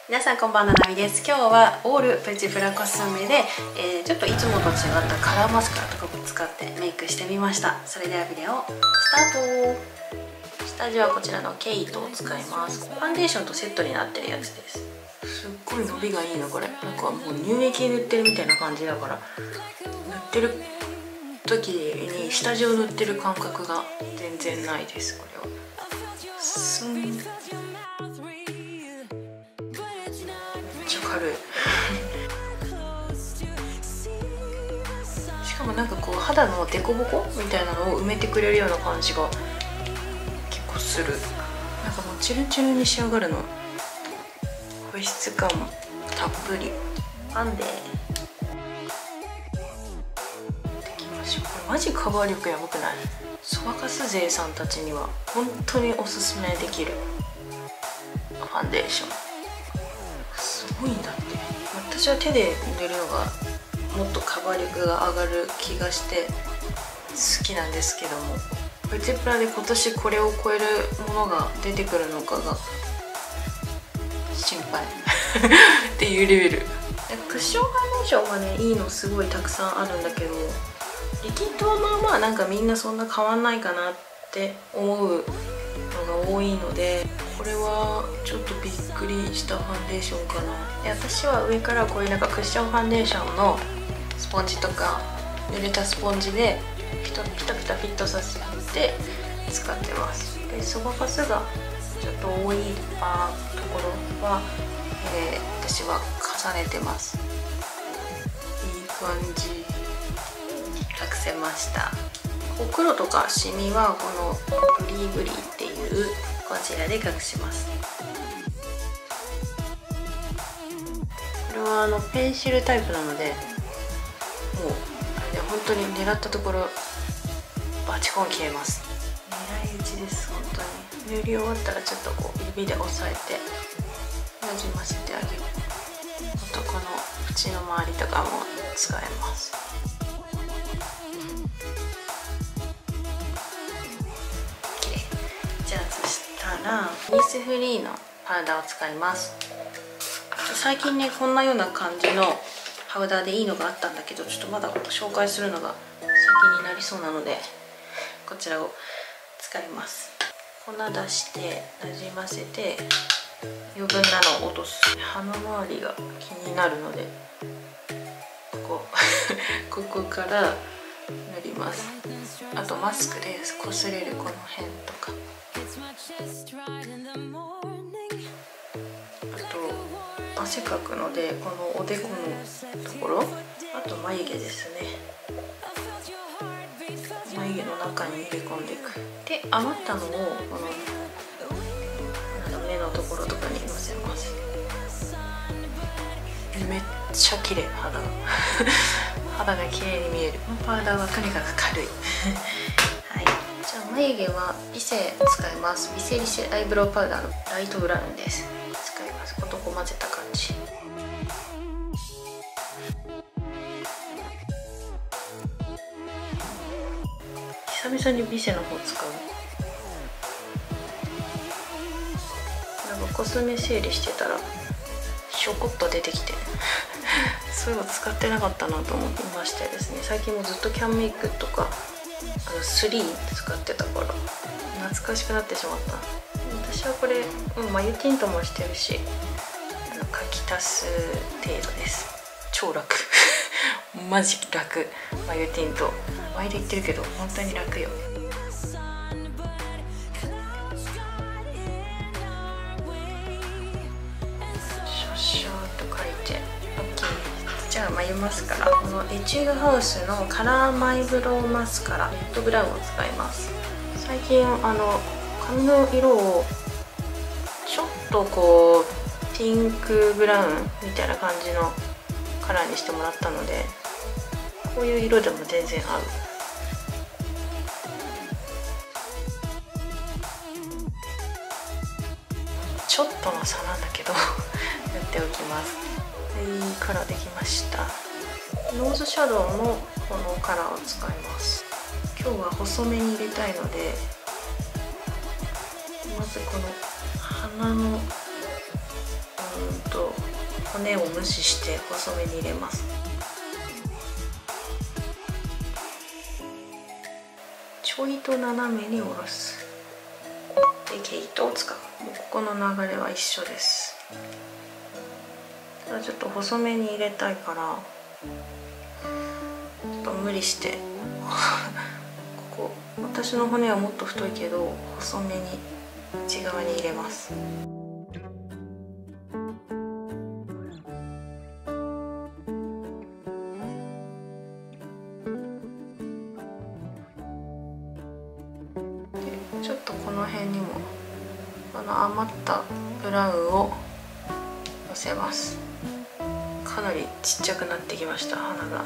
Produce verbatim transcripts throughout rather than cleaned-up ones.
皆さんこんばんは、ななみです。今日はオールプチプラコスメで、えー、ちょっといつもと違ったカラーマスカラとかも使ってメイクしてみました。それではビデオスタート。下地はこちらのケイトを使います。ファンデーションとセットになってるやつです。すっごい伸びがいいのこれ。なんかもう乳液塗ってるみたいな感じだから、塗ってる時に下地を塗ってる感覚が全然ないです。これはスン、めっちゃ軽いしかもなんかこう肌の凸凹みたいなのを埋めてくれるような感じが結構する。なんかもうチルチルに仕上がるの。保湿感もたっぷり。編んでできましょう。これマジカバー力やばくない？そばかす勢さんたちには本当におすすめできるファンデーション。すごいんだって。私は手で塗るのがもっとカバー力が上がる気がして好きなんですけども、プチプラで今年これを超えるものが出てくるのかが心配っていうレベル。クッションファンデーションがねいいのすごいたくさんあるんだけど、リキッドはまあまあなんかみんなそんな変わんないかなって思うのが多いので、これはちょっとびっくりしたファンデーションかな。で私は上からこういうなんかクッションファンデーションのスポンジとか濡れたスポンジでピタピタピタフィットさせて使ってます。でそばかすがちょっと多いあところは、えー、私は重ねてます。いい感じ。隠せました。黒とかシミはこのブリーブリーっていうコンシーラーで隠します。これはあのペンシルタイプなので、もうあれで本当に狙ったところバチコン消えます。狙い撃ちです。本当に塗り終わったらちょっとこう指で押さえてなじませてあげる。あとこの縁の周りとかも使えます。じゃあそしたらイニスフリーのパウダーを使います。最近ねこんなような感じのパウダーでいいのがあったんだけど、ちょっとまだ紹介するのが先になりそうなのでこちらを使います。粉出してなじませて余分なのを落とす。鼻周りが気になるのでここここから塗ります。あとマスクでこすれるこの辺とか、あと汗かくのでこのおでこのところ、あと眉毛ですね。眉毛の中に入れ込んでいく。で余ったのをこの目のところとかにのせます。めっちゃ綺麗肌が肌が綺麗に見える。パウダーはとにかく軽いはい、じゃあ眉毛はリセ使います。リセリセアイブロウパウダーのライトブラウンです。使います。ことこ混ぜた感じ。久々にビセの方使う。なんかコスメ整理してたらひょこっと出てきてそういえば使ってなかったなと思いましてですね、最近もずっとキャンメイクとかあのスリー使ってたから懐かしくなってしまった。私はこれ、うん、眉ティントもしてるし、あの書き足す程度です。超楽マジ楽。眉ティント前で言ってるけど本当に楽よ。シャーっと書いて OK。 じゃあ眉マスカラ、このエチュードハウスのカラーマイブロウマスカラレッドブラウンを使います。最近あの髪の色をちょっとこうピンクブラウンみたいな感じのカラーにしてもらったので、こういう色でも全然合う。ちょっとの差なんだけど塗っておきます。いいカラーできました。ノーズシャドウもこのカラーを使います。今日は細めに入れたいので、まずこの鼻のうんと骨を無視して細めに入れます。ちょいと斜めに下ろす。で毛糸を使う。もうここの流れは一緒です。ただちょっと細めに入れたいからちょっと無理してここ私の骨はもっと太いけど細めに内側に入れます。でちょっとこの辺にもこの余ったブラウンをのせます。かなりちっちゃくなってきました花が。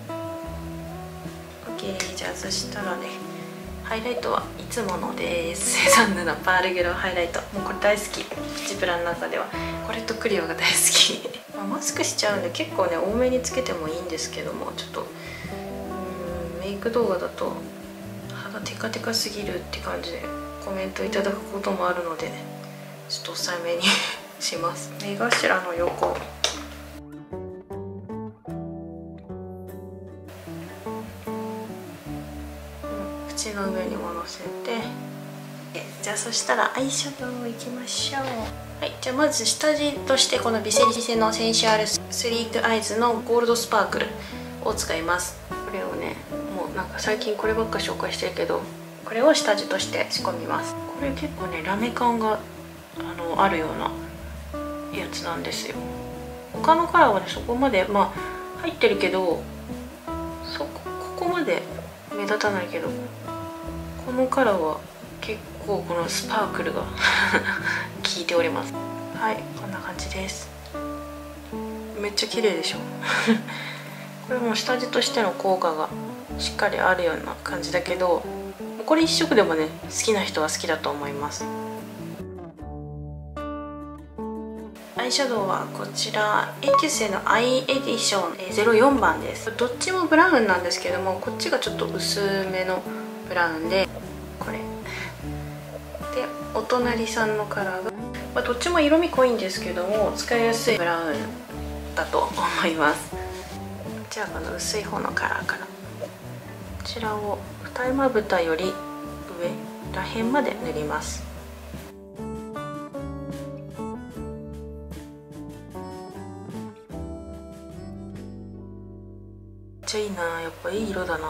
OK。 じゃあそしたらねハイライトはいつものです。セザンヌのパールグローハイライト、もうこれ大好き。プチプラの中ではこれとクリオが大好きまあマスクしちゃうんで結構ね多めにつけてもいいんですけども、ちょっとうんメイク動画だと肌テカテカすぎるって感じでコメントいただくこともあるのでちょっと抑えめにします。目頭の横口の上にものせて、じゃあそしたらアイシャドウいきましょう。はい、じゃあまず下地としてこのビセリセのセンシュアルスリークアイズのゴールドスパークルを使います。これをねもうなんか最近こればっか紹介してるけどこれを下地として仕込みます。これ結構ねラメ感があのあるようなやつなんですよ。他のカラーはねそこまでまあ入ってるけどそこここまで目立たないけどこのカラーは結構このスパークルが効いております。はい、こんな感じです。めっちゃ綺麗でしょこれも下地としての効果がしっかりあるような感じだけどこれ一色でもね好きな人は好きだと思います。アイシャドウはこちらエキュセのアイエディションゼロよんばんです。どっちもブラウンなんですけどもこっちがちょっと薄めのブラウンでこれでお隣さんのカラーが、まあ、どっちも色味濃いんですけども使いやすいブラウンだと思います。じゃあこの薄い方のカラーからこちらを二重まぶたより上らへんまで塗ります。めっちゃいいな、やっぱいい色だな。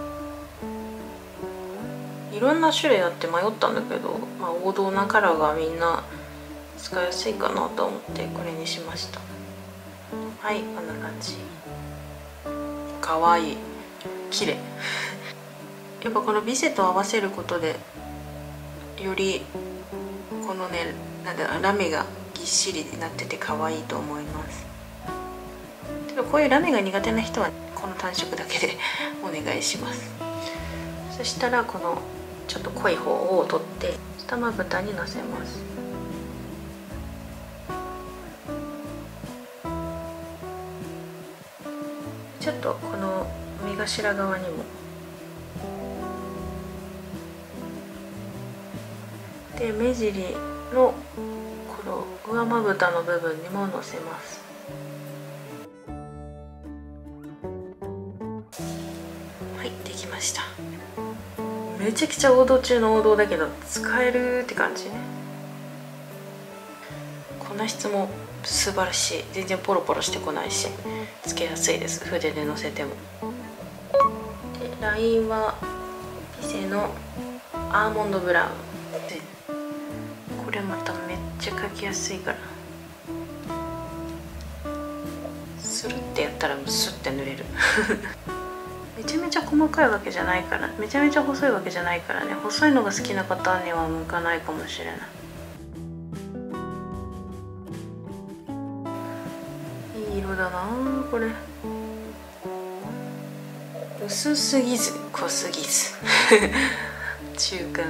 いろんな種類あって迷ったんだけど、まあ、王道なカラーがみんな使いやすいかなと思ってこれにしました。はい、こんな感じ。かわいい、綺麗やっぱこのビセと合わせることでよりこのねなんだラメがぎっしりになってて可愛いと思います。でもこういうラメが苦手な人はこの単色だけでお願いします。そしたらこのちょっと濃い方を取って下まぶたにのせます。ちょっとこの目頭側にもで目尻のこの上まぶたの部分にものせます。はい、できました。めちゃくちゃ王道中の王道だけど使えるって感じね。粉質も素晴らしい。全然ポロポロしてこないしつけやすいです。筆でのせても。でラインはピセのアーモンドブラウン。これまためっちゃ描きやすいからスルってやったらスッて塗れるめちゃめちゃ細かいわけじゃないからめちゃめちゃ細いわけじゃないからね、細いのが好きな方には向かないかもしれない。いい色だなこれ。薄すぎず濃すぎず中間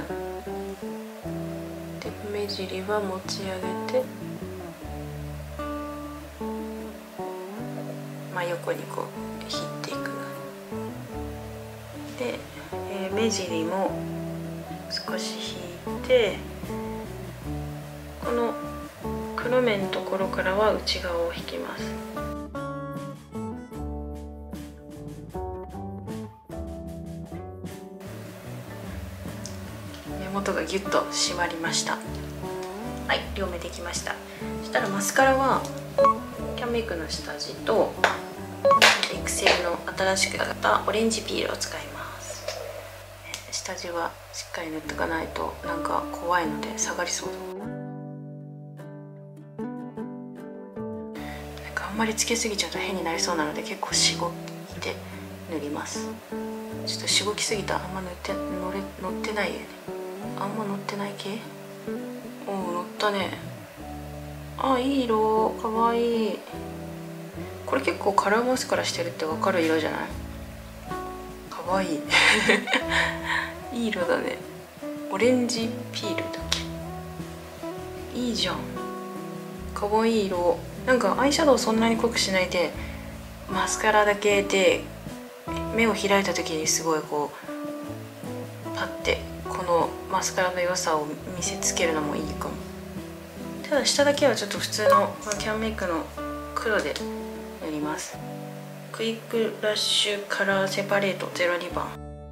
で目尻は持ち上げて真横にこう引っていく。で、えー、目尻も少し引いてこの黒目のところからは内側を引きます。目元がギュッと締まりました。はい、両目できました。そしたらマスカラはキャンメイクの下地とエクセルの新しく買ったオレンジピールを使います。下地はしっかり塗っておかないとなんか怖いので下がりそうだ。なんかあんまりつけすぎちゃうと変になりそうなので結構しごいて塗ります。ちょっとしごきすぎた。あんま塗って乗れ乗ってないよね。あんま乗ってない系。おお、乗ったね。あ、いい色、かわいい。これ結構カラーマスカラしてるって分かる色じゃない？かわいいいい色だね。オレンジピールだっけ？いいじゃん。かわいい色。なんかアイシャドウそんなに濃くしないでマスカラだけで目を開いた時にすごいこうパッてこのマスカラの良さを見せつけるのもいいかも。ただ下だけはちょっと普通のキャンメイクの黒で塗ります。クイックラッシュカラーセパレートゼロにばん。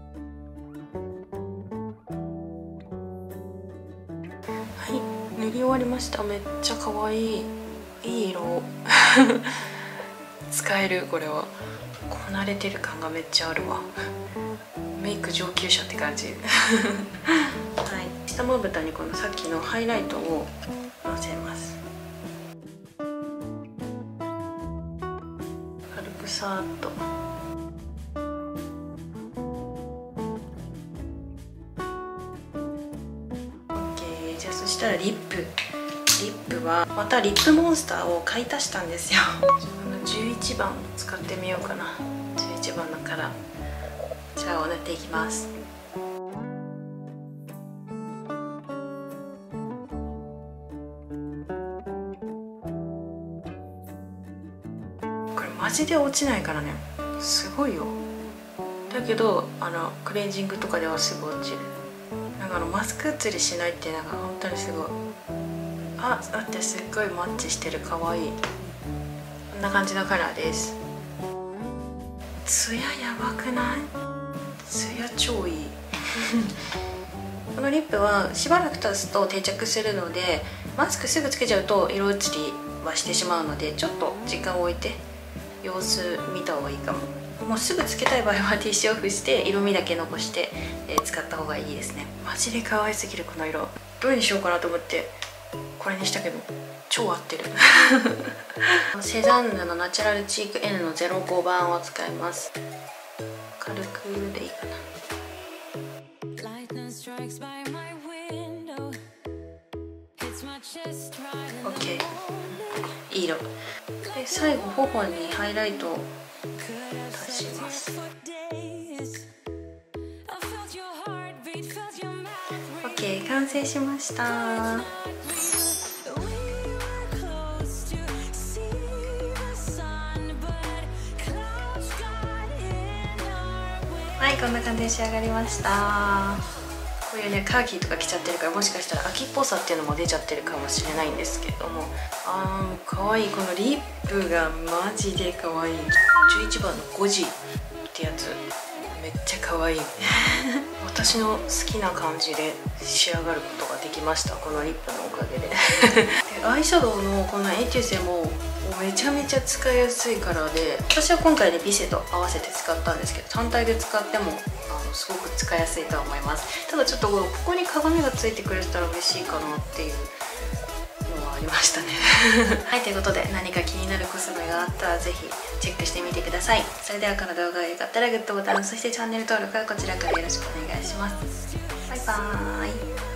はい、塗り終わりました。めっちゃ可愛い。いい色使える。これはこなれてる感がめっちゃあるわ。メイク上級者って感じはい、下まぶたにこのさっきのハイライトをのせます。軽くさーっと。OK。じゃあそしたらリップ。リップはまたリップモンスターを買い足したんですよ。このじゅういちばん使ってみようかな。じゅういちばんのカラー。こちらを塗っていきます。これマジで落ちないからね。すごいよ。だけどあのクレンジングとかではすぐ落ちる。なんかあのマスク写りしないってなんか本当にすごい。あ、だってすっごいマッチしてる。かわいい。こんな感じのカラーです。ツヤやばくない？ツヤ超いいこのリップはしばらく経つと定着するので、マスクすぐつけちゃうと色移りはしてしまうので、ちょっと時間を置いて様子見た方がいいかも。もうすぐつけたい場合はティッシュオフして色味だけ残して、えー、使った方がいいですね。マジで可愛すぎるこの色。どれにしようかなと思ってこれにしたけど超合ってるセザンヌのナチュラルチーク エヌ のゼロごばんを使います。軽くでいいかな。OK、 いい色で最後頬にハイライトを足します。 OK、 完成しました。はい、こんな感じで仕上がりました。こういうねカーキとか着ちゃってるから、もしかしたら秋っぽさっていうのも出ちゃってるかもしれないんですけども、あーかわいい。このリップがマジでかわいい。じゅういちばんのゴジってやつめっちゃかわいい私の好きな感じで仕上がることができました、このリップのおかげででアイシャドウのこのエチュセもめちゃめちゃ使いやすいカラーで、私は今回でビセと合わせて使ったんですけど、単体で使ってもあのすごく使いやすいとは思います。ただちょっとここに鏡がついてくれてたら嬉しいかなっていうのはありましたねはい、ということで何か気になるコスメがあったらぜひチェックしてみてください。それではこの動画が良かったらグッドボタン、そしてチャンネル登録はこちらからよろしくお願いします。バイバーイ。